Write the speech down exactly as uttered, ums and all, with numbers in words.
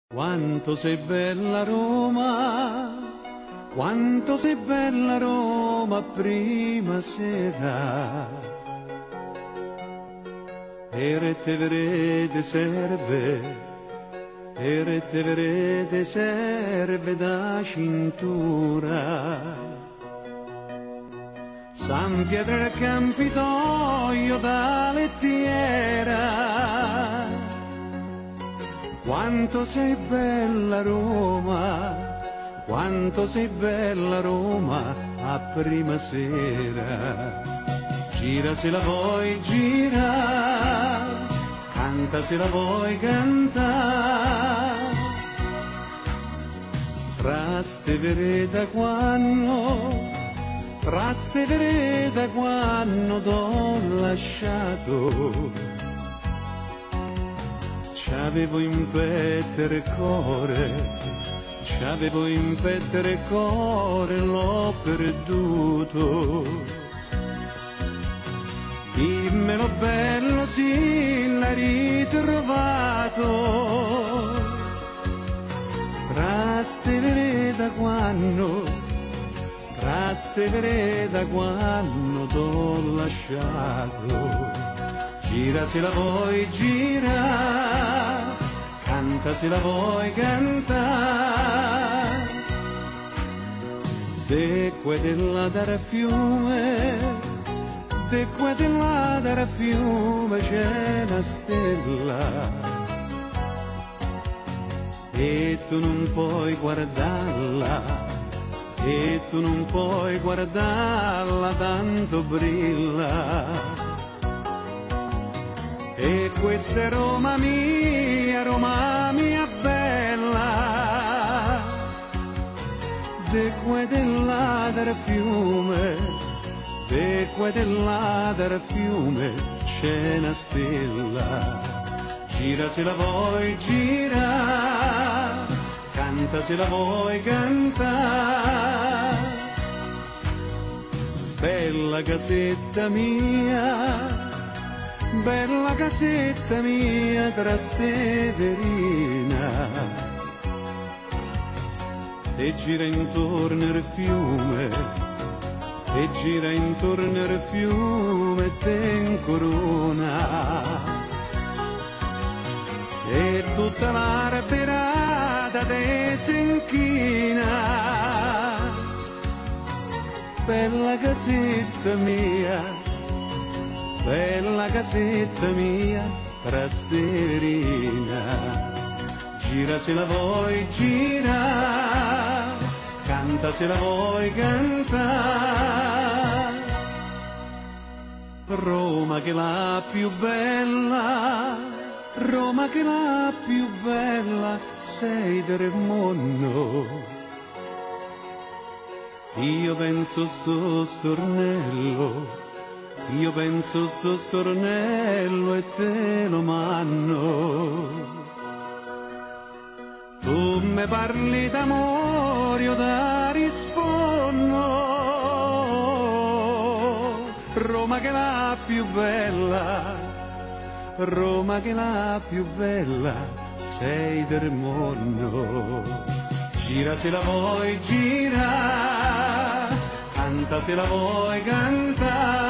Quanto sei bella Roma, quanto sei bella Roma prima sera. E te verede serve, e te verede serve da cintura. San Pietro del Campidoglio da lettiera. Quanto sei bella Roma, quanto sei bella Roma a prima sera. Gira se la vuoi gira, canta se la vuoi cantare. Traste vereda quando, traste vereda quando t'ho lasciato. C'avevo in petto il cuore, c'avevo in petto il cuore, l'ho perduto. Dimmelo bello, sì, l'hai ritrovato. Traste vereda quando, traste vereda quando t'ho lasciato. Gira se la vuoi gira, canta se la vuoi cantare. De qua della dal fiume, de qua della dal fiume c'è una stella. E tu non puoi guardarla, e tu non puoi guardarla, tanto brilla. E questa è Roma mia, Roma mia bella, de qua e là del fiume, de qua e là del fiume c'è una stella. Gira se la vuoi gira, canta se la vuoi cantare. Bella casetta mia, bella casetta mia Trasteverina, e gira intorno il fiume, e gira intorno il fiume e te incorona. E tutta la perata te si inchina. Bella casetta mia, bella casetta mia Trasteverina. Gira se la vuoi gira, canta se la vuoi cantare. Roma che la più bella, Roma che la più bella sei del mondo. Io penso sto stornello, io penso sto stornello e te lo manno. Tu me parli d'amore, io da rispondo. Roma che la più bella, Roma che la più bella sei del mondo. Gira se la vuoi gira, canta se la vuoi cantare.